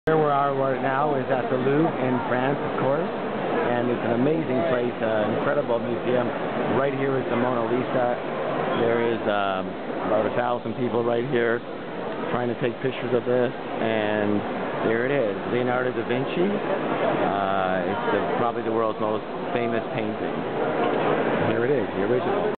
Where we are right now is at the Louvre in France, of course, and it's an amazing place, an incredible museum. Right here is the Mona Lisa. There is about 1,000 people right here trying to take pictures of this, and there it is, Leonardo da Vinci. It's probably the world's most famous painting. Here it is, the original.